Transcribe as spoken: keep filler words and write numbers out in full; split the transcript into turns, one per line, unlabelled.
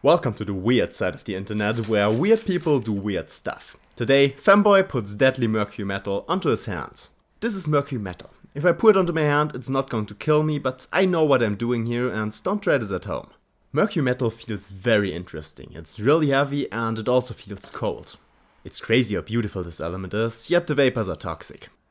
Welcome to the weird side of the internet, where weird people do weird stuff. Today, Femboy puts deadly mercury metal onto his hand. This is mercury metal. If I pour it onto my hand, it's not going to kill me, but I know what I'm doing here and don't try this at home. Mercury metal feels very interesting. It's really heavy and it also feels cold. It's crazy how beautiful this element is, yet the vapors are toxic.